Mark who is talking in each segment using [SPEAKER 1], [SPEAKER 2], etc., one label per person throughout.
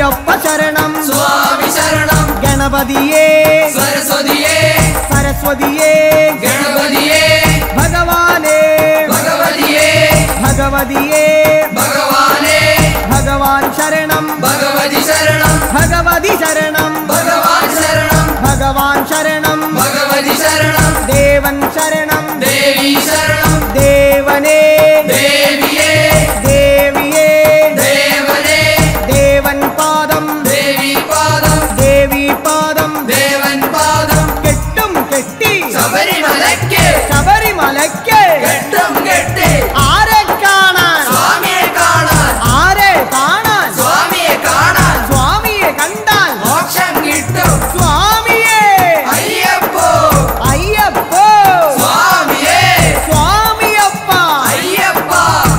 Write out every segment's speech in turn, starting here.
[SPEAKER 1] അയ്യപ്പ ശരണം
[SPEAKER 2] സ്വാമി ശരണം
[SPEAKER 1] ഗണപതിയേ
[SPEAKER 2] സരസ്വതിയേ
[SPEAKER 1] സരസ്വതിയേ
[SPEAKER 2] ഗണപതിയേ
[SPEAKER 1] ഭഗവാനേ
[SPEAKER 2] ഭഗവതിയേ
[SPEAKER 1] ഭഗവതിയേ
[SPEAKER 2] ഭഗവാനേ
[SPEAKER 1] ഭഗവാൻ ശരണം
[SPEAKER 2] ഭഗവതി ശരണം
[SPEAKER 1] ഭഗവതി ശരണം
[SPEAKER 2] ഭഗവാൻ ശരണം
[SPEAKER 1] ഭഗവാൻ ശരണം
[SPEAKER 2] ഭഗവതി ശരണം
[SPEAKER 1] ദേവൻ ശരണം
[SPEAKER 2] ദേവി ശരണം
[SPEAKER 1] ദേവനേ
[SPEAKER 2] ദേവിയേ
[SPEAKER 1] ദേവിയേ
[SPEAKER 2] ദേവനേ
[SPEAKER 1] ദേവൻ പാദം
[SPEAKER 2] ദേവി പാദം
[SPEAKER 1] ദേവി പാദം
[SPEAKER 2] ദേവൻ പാദം
[SPEAKER 1] കെട്ടും കെട്ടി
[SPEAKER 2] ശബരിമലയ്ക്ക്
[SPEAKER 1] ശബരിമലയ്ക്ക്
[SPEAKER 2] കെട്ടും കെട്ടി
[SPEAKER 1] ആരെ കാണാൻ
[SPEAKER 2] സ്വാമിയെ കാണാൻ
[SPEAKER 1] ആരെ കാണാൻ
[SPEAKER 2] സ്വാമിയെ കാണാൻ
[SPEAKER 1] സ്വാമിയെ കണ്ടാൽ
[SPEAKER 2] മോക്ഷം കിട്ടും
[SPEAKER 1] സ്വാമിയേ
[SPEAKER 2] അയ്യപ്പോ
[SPEAKER 1] അയ്യപ്പോ
[SPEAKER 2] സ്വാമിയേ
[SPEAKER 1] സ്വാമിയപ്പ
[SPEAKER 2] അയ്യപ്പ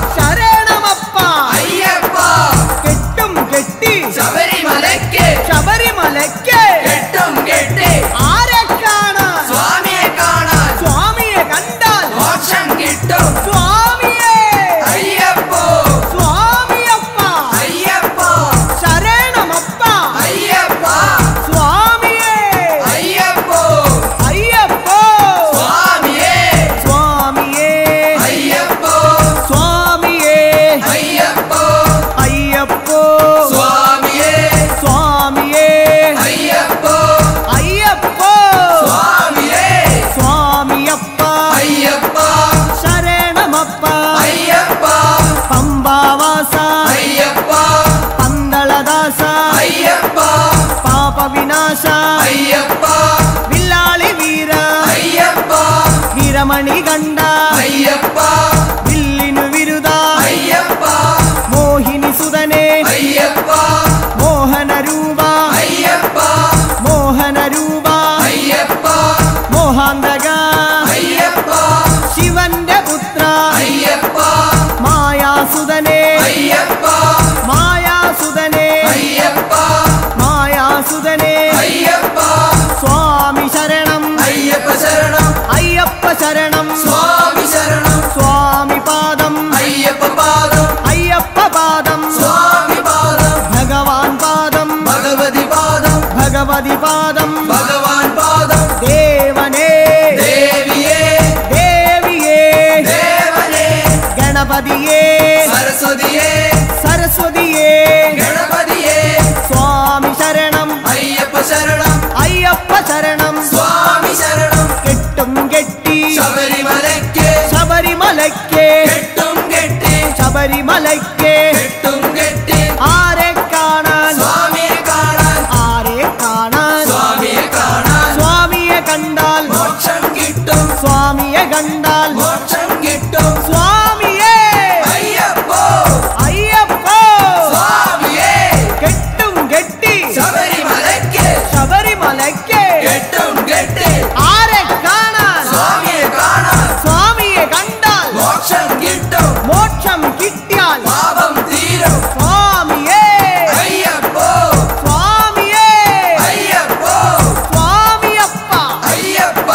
[SPEAKER 1] ശരണമപ്പ
[SPEAKER 2] അയ്യപ്പ
[SPEAKER 1] കെട്ടും കെട്ടി
[SPEAKER 2] ശബരിമലയ്ക്ക്
[SPEAKER 1] ശബരിമലയ്ക്ക്
[SPEAKER 2] കെട്ടും കെട്ടി
[SPEAKER 1] ആരെ കാണാൻ
[SPEAKER 2] സ്വാമിയെ കാണാൻ
[SPEAKER 1] സ്വാമിയെ കണ്ടാൽ
[SPEAKER 2] മോക്ഷം കിട്ടും
[SPEAKER 1] സ്വാമിയേ
[SPEAKER 2] അയ്യപ്പോ
[SPEAKER 1] സ്വാമിയപ്പ
[SPEAKER 2] അയ്യപ്പ
[SPEAKER 1] ശരണമപ്പ
[SPEAKER 2] അയ്യപ്പ
[SPEAKER 1] സ്വാമിയേ
[SPEAKER 2] അയ്യപ്പോ
[SPEAKER 1] അയ്യപ്പോ
[SPEAKER 2] സ്വാമിയേ
[SPEAKER 1] സ്വാമിയേ
[SPEAKER 2] അയ്യപ്പോ
[SPEAKER 1] സ്വാമിയേ
[SPEAKER 2] അയ്യപ്പോ
[SPEAKER 1] അയ്യപ്പോ
[SPEAKER 2] സ്വാമിയേ
[SPEAKER 1] സ്വാമിയേ
[SPEAKER 2] അയ്യപ്പോ
[SPEAKER 1] അയ്യപ്പോ
[SPEAKER 2] സ്വാമിയേ
[SPEAKER 1] സ്വാമിയപ്പ
[SPEAKER 2] അയ്യപ്പ
[SPEAKER 1] ശരണമപ്പ
[SPEAKER 2] അയ്യപ്പ
[SPEAKER 1] പമ്പാവാസ
[SPEAKER 2] അയ്യപ്പ
[SPEAKER 1] പന്തളദാസ
[SPEAKER 2] അയ്യപ്പ
[SPEAKER 1] പാപവിനാശ
[SPEAKER 2] അയ്യപ്പ
[SPEAKER 1] വില്ലാളി വീര
[SPEAKER 2] അയ്യപ്പ
[SPEAKER 1] വീരമണി കണ്ട
[SPEAKER 2] അയ്യപ്പ
[SPEAKER 1] വില്ലിനു വിരുദ
[SPEAKER 2] അയ്യപ്പ
[SPEAKER 1] മോഹിനി സുതനെ
[SPEAKER 2] അയ്യപ്പ
[SPEAKER 1] മോഹനരൂപ
[SPEAKER 2] അയ്യപ്പ
[SPEAKER 1] മോഹനരൂപ
[SPEAKER 2] അയ്യപ്പ
[SPEAKER 1] മോഹാന്തക
[SPEAKER 2] അയ്യപ്പ
[SPEAKER 1] ശിവന്റെ പുത്ര
[SPEAKER 2] അയ്യപ്പ
[SPEAKER 1] മായാസുതനെ
[SPEAKER 2] അയ്യപ്പ
[SPEAKER 1] മായാസുതനെ
[SPEAKER 2] അയ്യപ്പ
[SPEAKER 1] മായാസുതനെ
[SPEAKER 2] അയ്യപ്പ
[SPEAKER 1] സ്വാമി ശരണം
[SPEAKER 2] അയ്യപ്പ ശരണം
[SPEAKER 1] അയ്യപ്പ ശരണം
[SPEAKER 2] സ്വാമി ശരണം
[SPEAKER 1] സ്വാമി പാദം
[SPEAKER 2] അയ്യപ്പ പാദം
[SPEAKER 1] അയ്യപ്പ പാദം
[SPEAKER 2] സ്വാമി പാദം
[SPEAKER 1] ഭഗവാൻ പാദം
[SPEAKER 2] ഭഗവതി പാദം
[SPEAKER 1] ഭഗവതി പാദം
[SPEAKER 2] ഭഗവാൻ പാദം
[SPEAKER 1] ദേവനേ
[SPEAKER 2] ദേവിയേ
[SPEAKER 1] ദേവിയേ
[SPEAKER 2] ദേവനേ
[SPEAKER 1] ഗണപതിയേ
[SPEAKER 2] സരസ്വതിയേ
[SPEAKER 1] സരസ്വതിയേ
[SPEAKER 2] ഗണപതിയേ
[SPEAKER 1] സ്വാമി ശരണം
[SPEAKER 2] അയ്യപ്പ ശരണം
[SPEAKER 1] അയ്യപ്പ ശരണം
[SPEAKER 2] സ്വാമി ശരണം
[SPEAKER 1] കെട്ടും കെട്ടി
[SPEAKER 2] ശബരിമലയ്ക്ക്
[SPEAKER 1] ശബരിമലയ്ക്ക്
[SPEAKER 2] കെട്ടും കെട്ടി
[SPEAKER 1] ശബരിമലയ്ക്ക്
[SPEAKER 2] കെട്ടും കെട്ടി
[SPEAKER 1] ആരെ കാണാൻ
[SPEAKER 2] സ്വാമിയെ കാണാൻ
[SPEAKER 1] ആരെ കാണാൻ
[SPEAKER 2] സ്വാമിയെ കാണാൻ
[SPEAKER 1] സ്വാമിയെ കണ്ടാൽ
[SPEAKER 2] മോക്ഷം കിട്ടും
[SPEAKER 1] സ്വാമിയെ കണ്ടാൽ
[SPEAKER 2] മോക്ഷം കിട്ടും
[SPEAKER 1] സ്വാമിയേ
[SPEAKER 2] അയ്യപ്പോ
[SPEAKER 1] അയ്യപ്പോ
[SPEAKER 2] സ്വാമിയേ
[SPEAKER 1] കെട്ടും കെട്ടി
[SPEAKER 2] ശബരിമലയ്ക്ക്
[SPEAKER 1] ശബരിമലയ്ക്ക്
[SPEAKER 2] കെട്ടും കെട്ടി
[SPEAKER 1] ആരെ കാണാൻ
[SPEAKER 2] സ്വാമിയെ കാണാൻ
[SPEAKER 1] സ്വാമിയെ കണ്ടാൽ
[SPEAKER 2] മോക്ഷം കിട്ടും
[SPEAKER 1] മോക്ഷം കിട്ടിയാൽ
[SPEAKER 2] പാപം തീരും
[SPEAKER 1] സ്വാമിയേ
[SPEAKER 2] അയ്യപ്പോ
[SPEAKER 1] സ്വാമിയേ
[SPEAKER 2] അയ്യപ്പോ
[SPEAKER 1] സ്വാമിയപ്പ
[SPEAKER 2] അയ്യപ്പ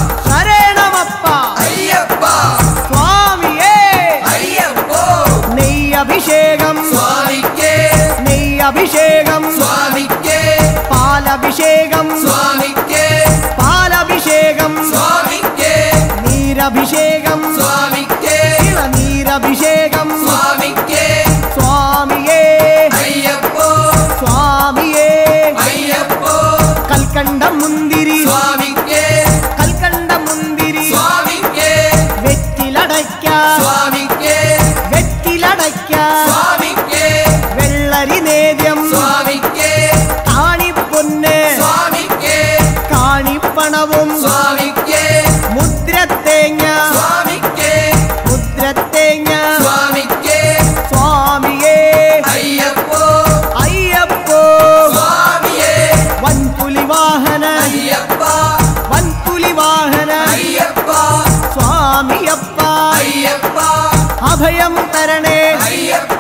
[SPEAKER 1] ശരണമപ്പ
[SPEAKER 2] അയ്യപ്പ
[SPEAKER 1] സ്വാമിയേ
[SPEAKER 2] അയ്യപ്പോ
[SPEAKER 1] നെയ്യഭിഷേകം
[SPEAKER 2] സ്വാമിക്ക്
[SPEAKER 1] നെയ്യഭിഷേകം
[SPEAKER 2] സ്വാമിക്ക്
[SPEAKER 1] പാലഭിഷേകം
[SPEAKER 2] സ്വാമിക്ക്
[SPEAKER 1] പാലഭിഷേകം
[SPEAKER 2] സ്വാമിക്ക്
[SPEAKER 1] നീരഭിഷേകം
[SPEAKER 2] സ്വാമിക്ക്
[SPEAKER 1] ഇളനീരഭിഷേകം
[SPEAKER 2] സ്വാമിക്ക്
[SPEAKER 1] സ്വാമിയേ
[SPEAKER 2] അയ്യപ്പോ
[SPEAKER 1] സ്വാമിയേ
[SPEAKER 2] അയ്യപ്പോ
[SPEAKER 1] കൽക്കണ്ട മുന്തിരി
[SPEAKER 2] സ്വാമിക്ക്
[SPEAKER 1] കൽക്കണ്ട മുന്തിരി
[SPEAKER 2] സ്വാമിക്ക്
[SPEAKER 1] വെറ്റിലടയ്ക്ക
[SPEAKER 2] സ്വാമിക്ക്
[SPEAKER 1] വെറ്റിലടയ്ക്ക
[SPEAKER 2] സ്വാമിക്ക്
[SPEAKER 1] വെള്ളരി നേദ്യം
[SPEAKER 2] സ്വാമിക്ക്
[SPEAKER 1] കാണിപ്പൊന്ന്
[SPEAKER 2] സ്വാമിക്ക്
[SPEAKER 1] കാണിപ്പണവും
[SPEAKER 2] സ്വാമിക്ക്
[SPEAKER 1] മുദ്രത്തേങ്ങ
[SPEAKER 2] സ്വാമിക്ക്
[SPEAKER 1] മുദ്രത്തേങ്ങ
[SPEAKER 2] സ്വാമിക്ക്
[SPEAKER 1] സ്വാമിയേ
[SPEAKER 2] അയ്യപ്പോ
[SPEAKER 1] അയ്യപ്പോ
[SPEAKER 2] സ്വാമിയേ
[SPEAKER 1] വൻപുലി വാഹന
[SPEAKER 2] അയ്യപ്പ
[SPEAKER 1] വൻപുലി വാഹന
[SPEAKER 2] അയ്യപ്പ
[SPEAKER 1] സ്വാമിയപ്പ
[SPEAKER 2] അയ്യപ്പ
[SPEAKER 1] അഭയം തരണേ
[SPEAKER 2] അയ്യപ്പ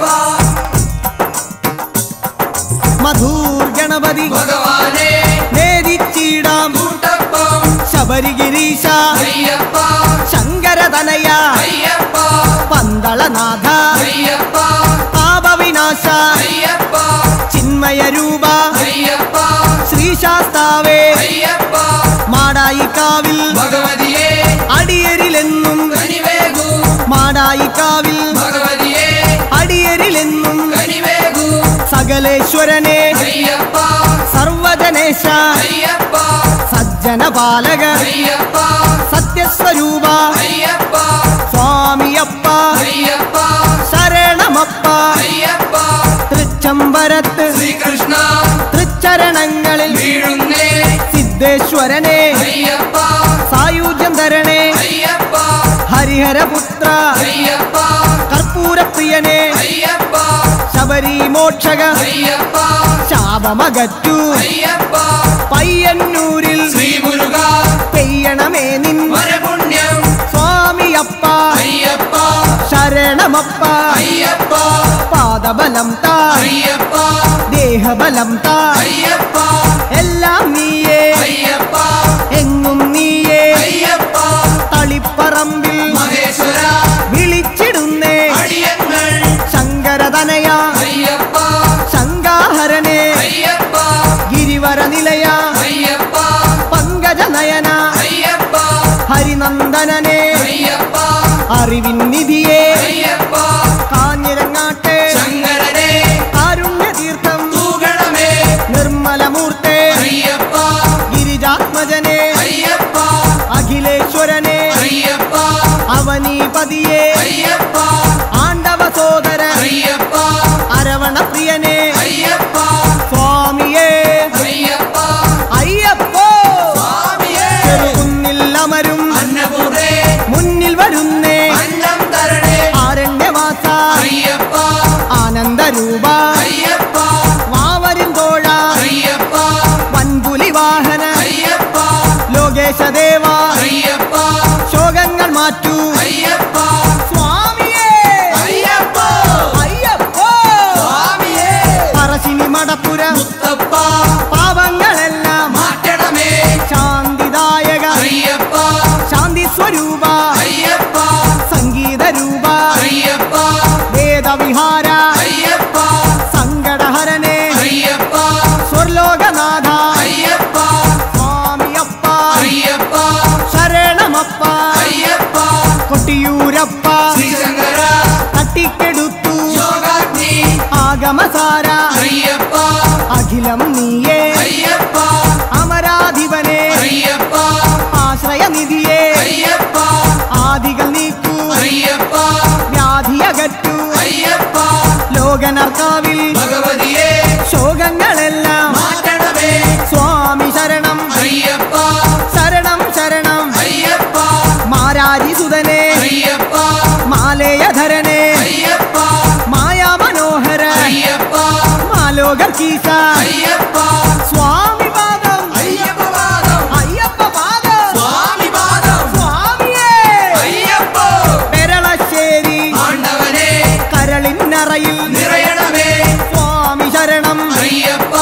[SPEAKER 1] മധൂർ ഗണപതി
[SPEAKER 2] ഭഗവാനേ
[SPEAKER 1] നേദിച്ചിടാം
[SPEAKER 2] കൂട്ടപ്പം
[SPEAKER 1] ശബരിഗിരീശ
[SPEAKER 2] അയ്യപ്പ
[SPEAKER 1] ശങ്കരതനയ
[SPEAKER 2] അയ്യപ്പ
[SPEAKER 1] പന്തളനാഥ
[SPEAKER 2] അയ്യപ്പ
[SPEAKER 1] പാപവിനാശ
[SPEAKER 2] അയ്യപ്പ
[SPEAKER 1] വിസ്മയരൂപ
[SPEAKER 2] അയ്യപ്പ
[SPEAKER 1] ശ്രീശാസ്താവേ
[SPEAKER 2] അയ്യപ്പ
[SPEAKER 1] മാടായിക്കാവിൽ
[SPEAKER 2] ഭഗവതിയെ
[SPEAKER 1] അടിയരിലെന്നും
[SPEAKER 2] കനിവേകൂ
[SPEAKER 1] മാടായിക്കാവിൽ
[SPEAKER 2] ഭഗവതിയെ
[SPEAKER 1] അടിയരിലെന്നും
[SPEAKER 2] കനിവേകൂ
[SPEAKER 1] സകലേശ്വരനെ
[SPEAKER 2] അയ്യപ്പ
[SPEAKER 1] സർവജനേശ
[SPEAKER 2] അയ്യപ്പ
[SPEAKER 1] സജ്ജനപാലക
[SPEAKER 2] അയ്യപ്പ
[SPEAKER 1] സത്യസ്വരൂപ
[SPEAKER 2] അയ്യപ്പ
[SPEAKER 1] സ്വാമിയപ്പ
[SPEAKER 2] അയ്യപ്പ
[SPEAKER 1] ശരണമപ്പ
[SPEAKER 2] അയ്യപ്പ
[SPEAKER 1] തൃച്ചംബരത്ത്
[SPEAKER 2] ശ്രീകൃഷ്ണ
[SPEAKER 1] തൃച്ചരണങ്ങളിൽ
[SPEAKER 2] വീഴുന്നേ
[SPEAKER 1] സിദ്ധേശ്വരനെ
[SPEAKER 2] അയ്യപ്പ
[SPEAKER 1] സായുജ്യം തരണേ
[SPEAKER 2] അയ്യപ്പ
[SPEAKER 1] ഹരിഹരപുത്ര
[SPEAKER 2] അയ്യപ്പ
[SPEAKER 1] കർപ്പൂരപ്രിയനെ
[SPEAKER 2] അയ്യപ്പ
[SPEAKER 1] ശബരിമോക്ഷക
[SPEAKER 2] അയ്യപ്പ
[SPEAKER 1] ശാപമകറ്റു
[SPEAKER 2] അയ്യപ്പ
[SPEAKER 1] പയ്യന്നൂരിൽ
[SPEAKER 2] ശ്രീമുരുക
[SPEAKER 1] പെയ്യണമേ നിൻ
[SPEAKER 2] വരപുണ്യം
[SPEAKER 1] സ്വാമിയപ്പ
[SPEAKER 2] അയ്യപ്പ
[SPEAKER 1] ശരണമപ്പ
[SPEAKER 2] അയ്യപ്പ
[SPEAKER 1] പാദബലം താ
[SPEAKER 2] അയ്യപ്പ
[SPEAKER 1] ദേഹബലം താ
[SPEAKER 2] അയ്യപ്പ
[SPEAKER 1] എല്ലാം നീയേ
[SPEAKER 2] അയ്യപ്പ
[SPEAKER 1] എങ്ങും നീയേ
[SPEAKER 2] അയ്യപ്പ
[SPEAKER 1] തളിപ്പറമ്പിൽ
[SPEAKER 2] മഹേശ്വര
[SPEAKER 1] വിളിച്ചിടുന്നേ
[SPEAKER 2] അടിയങ്ങൾ
[SPEAKER 1] ശങ്കരതനയ
[SPEAKER 2] അയ്യപ്പ
[SPEAKER 1] ശങ്കാഹരനെ
[SPEAKER 2] അയ്യപ്പ
[SPEAKER 1] ഗിരിവര നിലയ
[SPEAKER 2] അയ്യപ്പ
[SPEAKER 1] പങ്കജനയന
[SPEAKER 2] അയ്യപ്പ
[SPEAKER 1] ഹരിനന്ദനനെ
[SPEAKER 2] അയ്യപ്പ
[SPEAKER 1] അറിവിൻ നിധിയെ
[SPEAKER 2] അയ്യപ്പ
[SPEAKER 1] കാഞ്ഞിരങ്ങാട്ടെ
[SPEAKER 2] ശങ്കരനെ
[SPEAKER 1] കാരുണ്യതീർത്ഥം
[SPEAKER 2] തൂകണമേ
[SPEAKER 1] നിർമ്മലമൂർത്തെ
[SPEAKER 2] അയ്യപ്പ
[SPEAKER 1] ഗിരിജാത്മജനെ
[SPEAKER 2] അയ്യപ്പ
[SPEAKER 1] അഖിലേശ്വരനെ
[SPEAKER 2] അയ്യപ്പ
[SPEAKER 1] അവനീപതിയെ
[SPEAKER 2] അയ്യപ്പ
[SPEAKER 1] ആണ്ടവ സോദര
[SPEAKER 2] അയ്യപ്പ
[SPEAKER 1] അരവണപ്രിയനെ
[SPEAKER 2] അയ്യപ്പ
[SPEAKER 1] സ്വാമിയേ
[SPEAKER 2] അയ്യപ്പ
[SPEAKER 1] അയ്യപ്പോ
[SPEAKER 2] സ്വാമിയേ
[SPEAKER 1] ചെറുകുന്നിൽ അമരും
[SPEAKER 2] അന്നപൂർണേ
[SPEAKER 1] മുന്നിൽ വരുന്നേ
[SPEAKER 2] അന്നം തരണേ
[SPEAKER 1] ആരണ്യവാസ
[SPEAKER 2] അയ്യപ്പ
[SPEAKER 1] ആനന്ദരൂപ
[SPEAKER 2] അയ്യപ്പ
[SPEAKER 1] വാവരും തോഴ
[SPEAKER 2] അയ്യപ്പ
[SPEAKER 1] വൻപുലി വാഹന
[SPEAKER 2] അയ്യപ്പ
[SPEAKER 1] ലോകേശദേവ
[SPEAKER 2] അയ്യപ്പ
[SPEAKER 1] ശോകങ്ങൾ മാറ്റൂ
[SPEAKER 2] അയ്യപ്പ
[SPEAKER 1] സ്വാമിയേ
[SPEAKER 2] അയ്യപ്പ
[SPEAKER 1] അയ്യപ്പോ
[SPEAKER 2] സ്വാമിയേ
[SPEAKER 1] പറശ്ശിനി മടപ്പുര
[SPEAKER 2] മുത്തപ്പ
[SPEAKER 1] പാപങ്ങളെല്ലാം
[SPEAKER 2] മാറ്റണമേ
[SPEAKER 1] ശാന്തിദായക
[SPEAKER 2] അയ്യപ്പ
[SPEAKER 1] ശാന്തി സ്വരൂപ
[SPEAKER 2] അയ്യപ്പ
[SPEAKER 1] സംഗീതരൂപ
[SPEAKER 2] അയ്യപ്പ
[SPEAKER 1] വേദവിഹാര
[SPEAKER 2] അയ്യപ്പ
[SPEAKER 1] സങ്കടഹരനെ
[SPEAKER 2] അയ്യപ്പ
[SPEAKER 1] സ്വർലോകനാഥ
[SPEAKER 2] അയ്യപ്പ
[SPEAKER 1] സ്വാമിയപ്പ
[SPEAKER 2] അയ്യപ്പ
[SPEAKER 1] ശരണമപ്പ
[SPEAKER 2] അയ്യപ്പ
[SPEAKER 1] കൊട്ടിയൂരപ്പ
[SPEAKER 2] ശ്രീശങ്കര
[SPEAKER 1] തട്ടിക്കെടുത്തു
[SPEAKER 2] യോഗാഗ്നി
[SPEAKER 1] ആഗമസാര
[SPEAKER 2] അയ്യപ്പ
[SPEAKER 1] അഖിലം നീയേ
[SPEAKER 2] അയ്യപ്പ
[SPEAKER 1] അമരാധിപനെ
[SPEAKER 2] അയ്യപ്പ
[SPEAKER 1] ആശ്രയനിധിയെ
[SPEAKER 2] അയ്യപ്പ
[SPEAKER 1] ആദികൾ നീക്കൂ
[SPEAKER 2] അയ്യപ്പ
[SPEAKER 1] വ്യാധിയകറ്റു
[SPEAKER 2] അയ്യപ്പ
[SPEAKER 1] ലോകനർക്കാവിൽ
[SPEAKER 2] ഭഗവതിയെ
[SPEAKER 1] ശോകങ്ങളെല്ലാം
[SPEAKER 2] മാറ്റണമേ
[SPEAKER 1] സ്വാമി ശരണം
[SPEAKER 2] അയ്യപ്പ
[SPEAKER 1] ശരണം ശരണം
[SPEAKER 2] അയ്യപ്പ
[SPEAKER 1] മാരാരിസുതനെ
[SPEAKER 2] അയ്യപ്പ
[SPEAKER 1] മാലേയധരനെ
[SPEAKER 2] അയ്യപ്പ
[SPEAKER 1] മായാമനോഹര
[SPEAKER 2] അയ്യപ്പ
[SPEAKER 1] മാലോകർക്കീശ
[SPEAKER 2] അയ്യപ്പ
[SPEAKER 1] സ്വാമി പാദം
[SPEAKER 2] അയ്യപ്പ പാദം
[SPEAKER 1] അയ്യപ്പ പാദം
[SPEAKER 2] സ്വാമി പാദം
[SPEAKER 1] സ്വാമിയേ
[SPEAKER 2] അയ്യപ്പ
[SPEAKER 1] പെരളശ്ശേരി
[SPEAKER 2] ആണ്ടവനെ
[SPEAKER 1] കരളിന്നറയിൽ
[SPEAKER 2] നിറയണമേ
[SPEAKER 1] സ്വാമി ശരണം
[SPEAKER 2] അയ്യപ്പ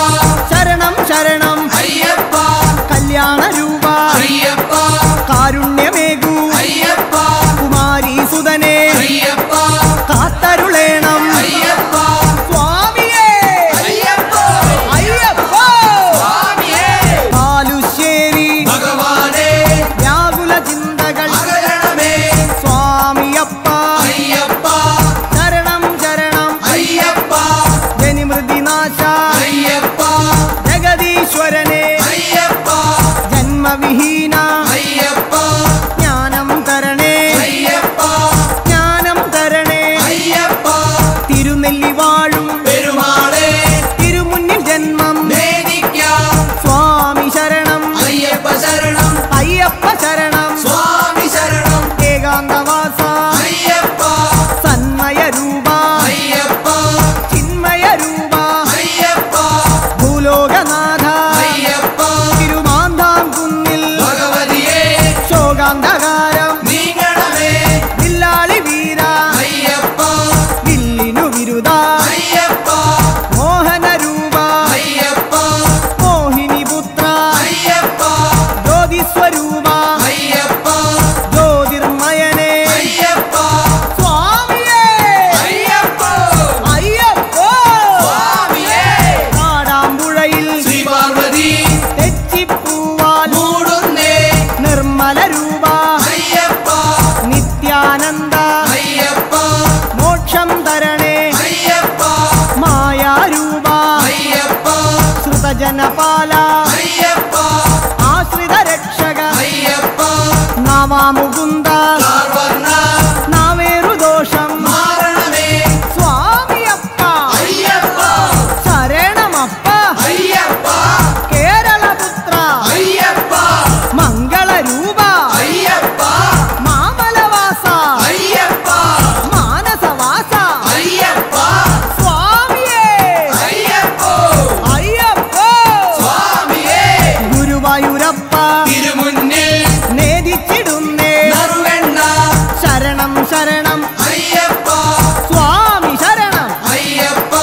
[SPEAKER 1] ബാല
[SPEAKER 2] അയ്യപ്പ
[SPEAKER 1] ആശ്രിത രക്ഷക
[SPEAKER 2] അയ്യപ്പ
[SPEAKER 1] നവാമുകുന്ദ
[SPEAKER 2] കാർവർണ്ണ
[SPEAKER 1] നാവേറു ദോഷം
[SPEAKER 2] മാരണമേ
[SPEAKER 1] സ്വാമിയപ്പ
[SPEAKER 2] അയ്യപ്പ
[SPEAKER 1] ശരണമപ്പ
[SPEAKER 2] അയ്യപ്പ
[SPEAKER 1] കേരളപുത്ര
[SPEAKER 2] അയ്യപ്പ
[SPEAKER 1] മംഗളരൂപ
[SPEAKER 2] അയ്യപ്പ
[SPEAKER 1] മാമലവാസ
[SPEAKER 2] അയ്യപ്പ
[SPEAKER 1] മാനസവാസ
[SPEAKER 2] അയ്യപ്പ
[SPEAKER 1] സ്വാമിയേ
[SPEAKER 2] അയ്യപ്പോ
[SPEAKER 1] അയ്യപ്പോ
[SPEAKER 2] സ്വാമിയേ
[SPEAKER 1] ഗുരുവായൂരപ്പ
[SPEAKER 2] തിരുമുന്നിൽ
[SPEAKER 1] നേദിച്ചിടുന്നേ
[SPEAKER 2] നറുവെണ്ണ
[SPEAKER 1] ശരണം ശരണം
[SPEAKER 2] അയ്യപ്പ
[SPEAKER 1] സ്വാമി ശരണം
[SPEAKER 2] അയ്യപ്പ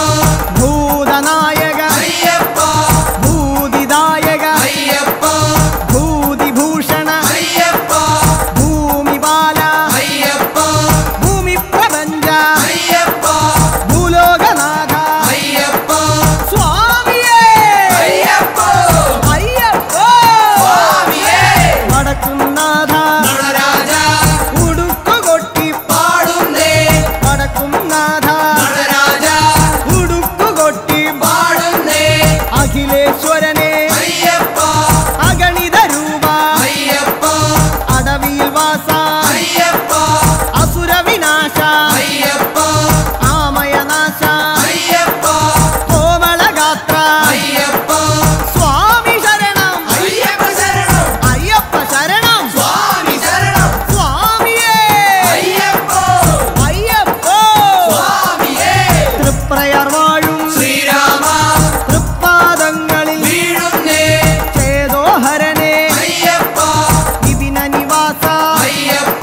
[SPEAKER 1] ഭൂതനായക
[SPEAKER 2] അയ്യപ്പ
[SPEAKER 1] ഭൂതിദായക
[SPEAKER 2] അയ്യപ്പ
[SPEAKER 1] ഭൂതിഭൂഷണ
[SPEAKER 2] അയ്യപ്പ
[SPEAKER 1] ഭൂമിപാല
[SPEAKER 2] അയ്യപ്പ
[SPEAKER 1] ഭൂമി പ്രപഞ്ച
[SPEAKER 2] അയ്യപ്പ
[SPEAKER 1] ഭൂലോകനാഥ
[SPEAKER 2] അയ്യപ്പ
[SPEAKER 1] സ്വാമിയേ
[SPEAKER 2] അയ്യപ്പോ
[SPEAKER 1] അയ്യപ്പോ
[SPEAKER 2] സ്വാമിയേ
[SPEAKER 1] വടക്കുംനാഥ
[SPEAKER 2] നടരാജ
[SPEAKER 1] ഉടുക്കുകൊട്ടി
[SPEAKER 2] പാടുന്നേ
[SPEAKER 1] വടക്കുംനാഥ
[SPEAKER 2] നടരാജ
[SPEAKER 1] ഉടുക്കുകൊട്ടി
[SPEAKER 2] പാടുന്നേ
[SPEAKER 1] അഖിലേശ്വരനെ
[SPEAKER 2] അയ്യപ്പ
[SPEAKER 1] അഗണിത രൂപ
[SPEAKER 2] അയ്യപ്പ
[SPEAKER 1] അടവിയിൽ വാസ
[SPEAKER 2] അയ്യപ്പ
[SPEAKER 1] അസുര വിനാശ
[SPEAKER 2] അയ്യപ്പ
[SPEAKER 1] ആമയനാശ
[SPEAKER 2] അയ്യപ്പ
[SPEAKER 1] കോമളഗാത്ര
[SPEAKER 2] അയ്യപ്പ
[SPEAKER 1] സ്വാമി ശരണം
[SPEAKER 2] അയ്യപ്പ ശരണം
[SPEAKER 1] അയ്യപ്പ ശരണം
[SPEAKER 2] സ്വാമി ശരണം
[SPEAKER 1] സ്വാമിയേ
[SPEAKER 2] അയ്യപ്പോ
[SPEAKER 1] അയ്യപ്പോ
[SPEAKER 2] സ്വാമിയേ
[SPEAKER 1] തൃപ്രയർ വാഴും
[SPEAKER 2] ശ്രീരാമ
[SPEAKER 1] തൃപ്പാദങ്ങളിൽ
[SPEAKER 2] വീഴുന്നേ
[SPEAKER 1] ചേതോഹരനെ
[SPEAKER 2] അയ്യപ്പ
[SPEAKER 1] വിപിന നിവാസ
[SPEAKER 2] അയ്യപ്പ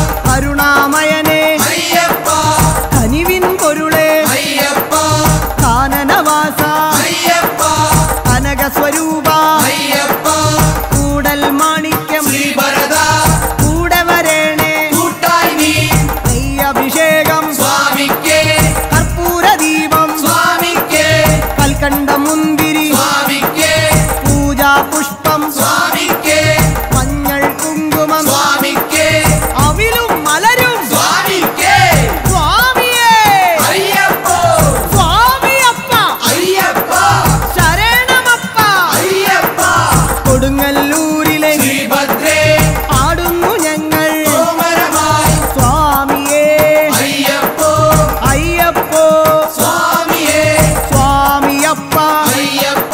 [SPEAKER 1] കരുണാമയനെ
[SPEAKER 2] അയ്യപ്പ
[SPEAKER 1] കനിവിൻ പൊരുളെ
[SPEAKER 2] അയ്യപ്പ
[SPEAKER 1] കാനനവാസ
[SPEAKER 2] അയ്യപ്പ
[SPEAKER 1] കനകസ്വരൂപ
[SPEAKER 2] അയ്യപ്പ
[SPEAKER 1] കൂടൽ മാണിക്യം
[SPEAKER 2] ശ്രീഭരത
[SPEAKER 1] കൂടെ വരേണേ
[SPEAKER 2] കൂട്ടായി നീ
[SPEAKER 1] നെയ്യഭിഷേകം
[SPEAKER 2] സ്വാമിക്കേ
[SPEAKER 1] കർപ്പൂരദീപം
[SPEAKER 2] സ്വാമിക്കേ
[SPEAKER 1] കൽക്കണ്ട മുന്തിരി
[SPEAKER 2] സ്വാമിക്കേ
[SPEAKER 1] പൂജാ പുഷ്പം
[SPEAKER 2] സ്വാമിക്കേ
[SPEAKER 1] മഞ്ഞൾ കുങ്കുമം
[SPEAKER 2] സ്വാമിക്കേ
[SPEAKER 1] അവിലും മലരും
[SPEAKER 2] സ്വാമിക്കേ
[SPEAKER 1] സ്വാമിയേ
[SPEAKER 2] അയ്യപ്പോ
[SPEAKER 1] സ്വാമിയപ്പ
[SPEAKER 2] അയ്യപ്പ
[SPEAKER 1] ശരണമപ്പ
[SPEAKER 2] അയ്യപ്പ
[SPEAKER 1] കൊടുങ്ങല്ലൂരിലെ
[SPEAKER 2] ശ്രീഭദ്രേ
[SPEAKER 1] ആടുന്നു ഞങ്ങൾ
[SPEAKER 2] കോമരമായി
[SPEAKER 1] സ്വാമിയേ
[SPEAKER 2] അയ്യപ്പോ
[SPEAKER 1] അയ്യപ്പോ
[SPEAKER 2] സ്വാമിയേ
[SPEAKER 1] സ്വാമിയപ്പ
[SPEAKER 2] അയ്യപ്പ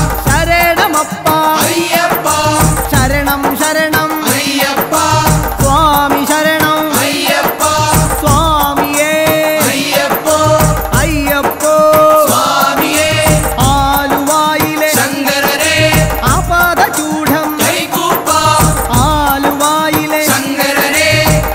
[SPEAKER 1] ശരണമപ്പ
[SPEAKER 2] അയ്യപ്പ
[SPEAKER 1] ശരണം ശരണം
[SPEAKER 2] അയ്യപ്പ
[SPEAKER 1] സ്വാമി ശരണം
[SPEAKER 2] അയ്യപ്പ
[SPEAKER 1] സ്വാമിയേ
[SPEAKER 2] അയ്യപ്പോ
[SPEAKER 1] അയ്യപ്പോ
[SPEAKER 2] സ്വാമിയേ
[SPEAKER 1] ആലുവായിലെ
[SPEAKER 2] ശങ്കരനെ
[SPEAKER 1] ആപാദചൂഢം
[SPEAKER 2] കൈകൂപ്പാം
[SPEAKER 1] ആലുവായിലെ
[SPEAKER 2] ശങ്കരനെ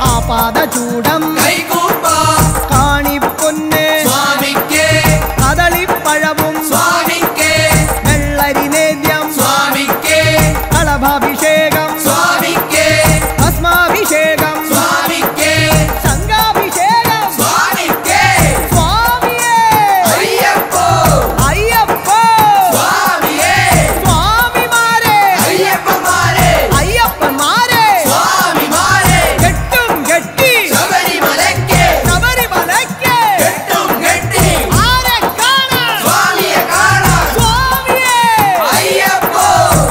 [SPEAKER 1] ആപാദചൂഢം
[SPEAKER 2] കൈകൂപ്പാം
[SPEAKER 1] കാണിപ്പൊന്ന്
[SPEAKER 2] സ്വാമിക്കേ
[SPEAKER 1] കദളിപ്പഴവും
[SPEAKER 2] സ്വാമിക്കേ
[SPEAKER 1] വെള്ളരി നേദ്യം
[SPEAKER 2] സ്വാമിക്കേ
[SPEAKER 1] കളഭാഭിഷേകം
[SPEAKER 2] സ്വാമിക്കേ
[SPEAKER 1] ഭസ്മാഭിഷേകം
[SPEAKER 2] സ്വാമിക്കേ
[SPEAKER 1] സംഘാഭിഷേകം
[SPEAKER 2] സ്വാമിക്കേ
[SPEAKER 1] സ്വാമിയേ
[SPEAKER 2] അയ്യപ്പോ
[SPEAKER 1] അയ്യപ്പോ
[SPEAKER 2] സ്വാമിയേ
[SPEAKER 1] സ്വാമിമാരെ
[SPEAKER 2] അയ്യപ്പന്മാരെ
[SPEAKER 1] അയ്യപ്പന്മാരെ
[SPEAKER 2] സ്വാമിമാരെ
[SPEAKER 1] കെട്ടും കെട്ടി
[SPEAKER 2] ശബരിമലയ്ക്ക്
[SPEAKER 1] ശബരിമലയ്ക്ക്
[SPEAKER 2] കെട്ടും കെട്ടി
[SPEAKER 1] ആരെ കാണാൻ
[SPEAKER 2] സ്വാമിയെ കാണാൻ
[SPEAKER 1] സ്വാമിയേ
[SPEAKER 2] അയ്യപ്പോ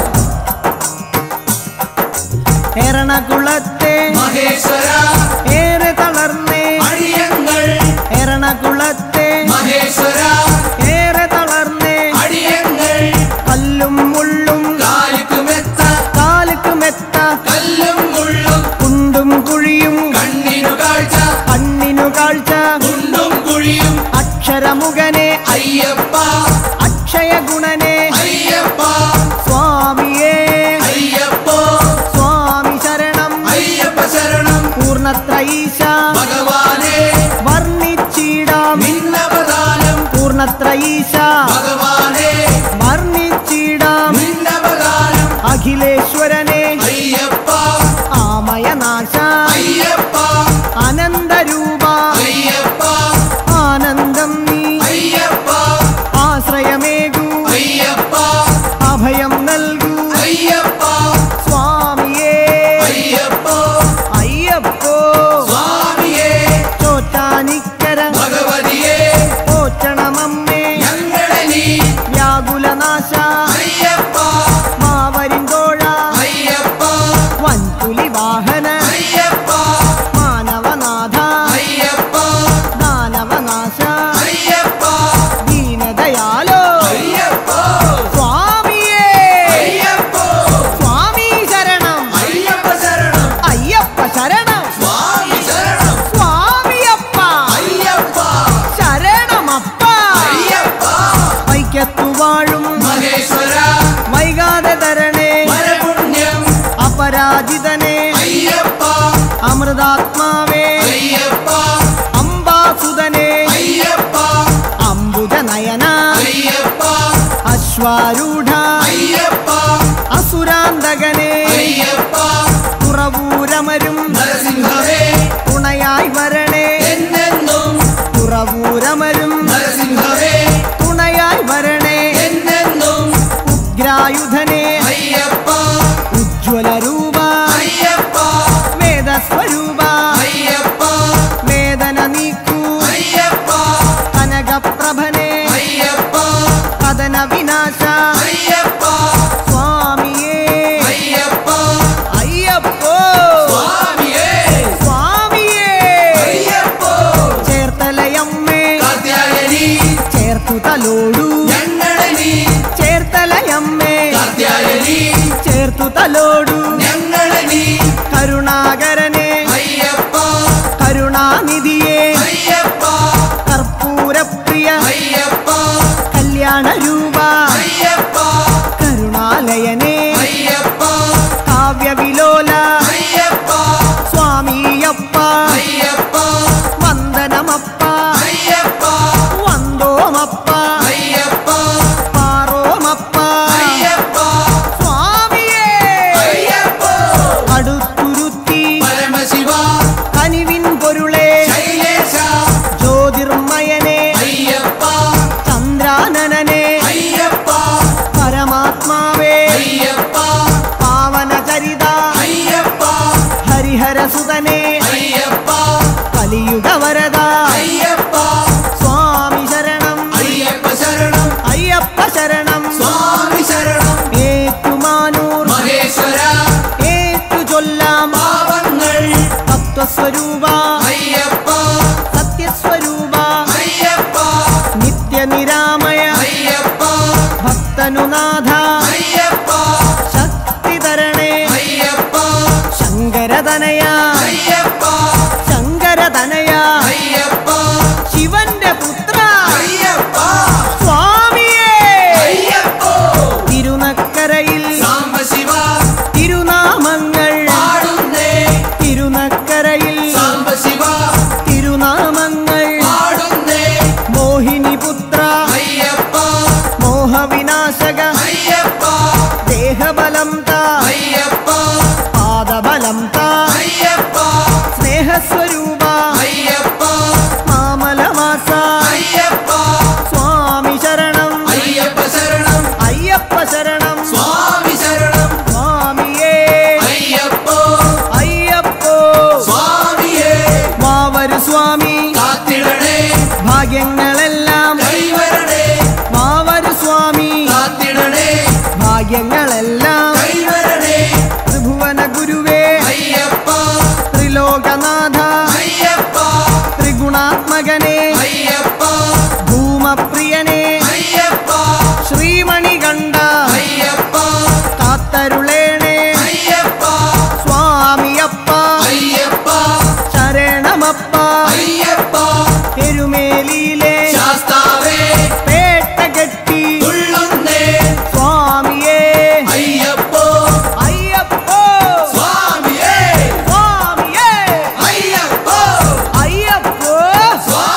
[SPEAKER 1] എറണാകുളത്തെ
[SPEAKER 2] മഹേശ്വര
[SPEAKER 1] ഏറെ തളർന്നേ
[SPEAKER 2] അടിയങ്ങൾ
[SPEAKER 1] എറണാകുളത്തെ
[SPEAKER 2] മഹേശ്വര
[SPEAKER 1] ഏറെ തളർന്നേ
[SPEAKER 2] അടിയങ്ങൾ
[SPEAKER 1] കല്ലും മുള്ളും
[SPEAKER 2] കാലിക്കുമെത്ത
[SPEAKER 1] കാലുക്കുമെത്ത
[SPEAKER 2] കല്ലും മുള്ളും
[SPEAKER 1] കുണ്ടും കുഴിയും
[SPEAKER 2] കണ്ണിനു കാഴ്ച
[SPEAKER 1] കണ്ണിനു കാഴ്ച
[SPEAKER 2] കുണ്ടും കുഴിയും
[SPEAKER 1] അക്ഷരമുഖനെ
[SPEAKER 2] അയ്യപ്പ
[SPEAKER 1] അക്ഷയ ഗുണനെ
[SPEAKER 2] അയ്യപ്പ
[SPEAKER 1] സ്വാമിയേ
[SPEAKER 2] അയ്യപ്പോ
[SPEAKER 1] സ്വാമി ശരണം
[SPEAKER 2] അയ്യപ്പ ശരണം
[SPEAKER 1] അപരാജിതനെ
[SPEAKER 2] അയ്യപ്പ
[SPEAKER 1] അമൃതാത്മാവേ
[SPEAKER 2] അയ്യപ്പ
[SPEAKER 1] അംബാസുതനെ
[SPEAKER 2] അയ്യപ്പ
[SPEAKER 1] അംബുജനയന
[SPEAKER 2] അയ്യപ്പ
[SPEAKER 1] അശ്വാരൂഢ
[SPEAKER 2] അയ്യപ്പ
[SPEAKER 1] അസുരാന്തകനെ
[SPEAKER 2] അയ്യപ്പ
[SPEAKER 1] തുറവൂരമരും
[SPEAKER 2] നരസിംഹവേ
[SPEAKER 1] തുണയായി വരണേ
[SPEAKER 2] എന്നെന്നും
[SPEAKER 1] തുറവൂരമരും
[SPEAKER 2] നരസിംഹവേ
[SPEAKER 1] തുണയായി വരണേ
[SPEAKER 2] എന്നെന്നും
[SPEAKER 1] ഉഗ്രായുധനെ
[SPEAKER 2] അയ്യപ്പ
[SPEAKER 1] ഉജ്ജ്വലരൂപ
[SPEAKER 2] അയ്യപ്പ
[SPEAKER 1] വേദസ്വരൂപ
[SPEAKER 2] അയ്യപ്പ
[SPEAKER 1] വേദന നീക്കൂ
[SPEAKER 2] അയ്യപ്പ
[SPEAKER 1] കനകപ്രഭനെ
[SPEAKER 2] അയ്യപ്പ
[SPEAKER 1] കഥന വിനാശ
[SPEAKER 2] അയ്യപ്പ
[SPEAKER 1] സ്വാമിയേ
[SPEAKER 2] അയ്യപ്പ
[SPEAKER 1] അയ്യപ്പോ
[SPEAKER 2] സ്വാമിയേ
[SPEAKER 1] സ്വാമിയേ
[SPEAKER 2] അയ്യപ്പോ
[SPEAKER 1] ചേർത്തലയമ്മേ
[SPEAKER 2] കാർത്യായനി
[SPEAKER 1] ചേർത്തു തലോടു
[SPEAKER 2] ഞങ്ങളെ നീ
[SPEAKER 1] ചേർത്തലയമ്മേ
[SPEAKER 2] കാർത്യായനി
[SPEAKER 1] ചേർത്തു തലോടു
[SPEAKER 2] ഞങ്ങളെ നീ
[SPEAKER 1] കരുണാകരനെ
[SPEAKER 2] അയ്യപ്പ
[SPEAKER 1] കരുണാനിധിയെ
[SPEAKER 2] അയ്യപ്പ
[SPEAKER 1] കർപ്പൂരപ്രിയ
[SPEAKER 2] അയ്യപ്പ
[SPEAKER 1] കല്യാണരൂപ
[SPEAKER 2] അയ്യപ്പ
[SPEAKER 1] കരുണാലയനെ
[SPEAKER 2] അയ്യപ്പ
[SPEAKER 1] കാവ്യവിലോല
[SPEAKER 2] അയ്യപ്പ
[SPEAKER 1] സ്വാമിയപ്പ
[SPEAKER 2] അയ്യപ്പ
[SPEAKER 1] വന്ദനമപ്പ
[SPEAKER 2] അയ്യപ്പ
[SPEAKER 1] വന്ദോമപ്പ
[SPEAKER 2] അയ്യപ്പ
[SPEAKER 1] പാറോമപ്പ
[SPEAKER 2] അയ്യപ്പ
[SPEAKER 1] സ്വാമിയേ
[SPEAKER 2] അയ്യപ്പ
[SPEAKER 1] അടുത്തുരുത്തി
[SPEAKER 2] പരമശിവ
[SPEAKER 1] കനിവിൻ പൊരുളെ
[SPEAKER 2] ശൈലേശ
[SPEAKER 1] ജ്യോതിർമയനെ
[SPEAKER 2] അയ്യപ്പ
[SPEAKER 1] ചന്ദ്രാനനനെ
[SPEAKER 2] അയ്യപ്പ
[SPEAKER 1] പരമാത്മാവേ
[SPEAKER 2] അയ്യപ്പ
[SPEAKER 1] പാവനചരിത
[SPEAKER 2] അയ്യപ്പ
[SPEAKER 1] ഹരിഹരസുതനെ
[SPEAKER 2] അയ്യപ്പ
[SPEAKER 1] കലിയുഗവരദ
[SPEAKER 2] അയ്യപ്പ
[SPEAKER 1] സ്വാമി ശരണം
[SPEAKER 2] അയ്യപ്പ ശരണം
[SPEAKER 1] അയ്യപ്പ ശരണം
[SPEAKER 2] സ്വാമി ശരണം
[SPEAKER 1] ഏറ്റുമാനൂർ
[SPEAKER 2] മഹേശ്വര
[SPEAKER 1] ഏറ്റു ചൊല്ലാം
[SPEAKER 2] പാവങ്ങൾ
[SPEAKER 1] തത്വസ്വരൂപ
[SPEAKER 2] അയ്യപ്പ
[SPEAKER 1] സത്യസ്വരൂപ
[SPEAKER 2] അയ്യപ്പ
[SPEAKER 1] നിത്യനിരാമയ
[SPEAKER 2] അയ്യപ്പ
[SPEAKER 1] ഭക്തനുനാഥ
[SPEAKER 2] അയ്യപ്പ
[SPEAKER 1] ശക്തിധരണേ
[SPEAKER 2] അയ്യപ്പ
[SPEAKER 1] ശങ്കരതനയ
[SPEAKER 2] അയ്യപ്പ
[SPEAKER 1] ശങ്കരതനയ
[SPEAKER 2] അയ്യപ്പ
[SPEAKER 1] ശിവന്റെ പുത്ര
[SPEAKER 2] അയ്യപ്പ
[SPEAKER 1] സ്വാമിയേ
[SPEAKER 2] അയ്യപ്പ
[SPEAKER 1] തിരുനക്കരയിൽ
[SPEAKER 2] സാംബശിവ
[SPEAKER 1] തിരുനാമങ്ങൾ
[SPEAKER 2] പാടുന്നേ
[SPEAKER 1] തിരുനക്കരയിൽ
[SPEAKER 2] സാംബശിവ
[SPEAKER 1] തിരുനാമങ്ങൾ
[SPEAKER 2] പാടുന്നേ
[SPEAKER 1] മോഹിനിപുത്ര
[SPEAKER 2] അയ്യപ്പ
[SPEAKER 1] മോഹവിനാശക
[SPEAKER 2] അയ്യപ്പ
[SPEAKER 1] ദേഹബലം താ
[SPEAKER 2] അയ്യപ്പ
[SPEAKER 1] പാദബലം താ
[SPEAKER 2] അയ്യപ്പ
[SPEAKER 1] സ്നേഹസ്വരൂപ
[SPEAKER 2] അയ്യപ്പ
[SPEAKER 1] മാമലവാസ
[SPEAKER 2] അയ്യപ്പ
[SPEAKER 1] സ്വാമി ശരണം
[SPEAKER 2] അയ്യപ്പ ശരണം
[SPEAKER 1] അയ്യപ്പ ശരണം
[SPEAKER 2] സ്വാമി ശരണം
[SPEAKER 1] സ്വാമിയേ
[SPEAKER 2] അയ്യപ്പ
[SPEAKER 1] അയ്യപ്പോ
[SPEAKER 2] സ്വാമിയേ
[SPEAKER 1] വാവരു സ്വാമി
[SPEAKER 2] കാത്തിടണേ
[SPEAKER 1] ഭാഗ്യങ്ങളെല്ലാം
[SPEAKER 2] കൈവരണേ
[SPEAKER 1] വാവരു സ്വാമി
[SPEAKER 2] കാത്തിടണേ
[SPEAKER 1] ഭാഗ്യങ്ങൾ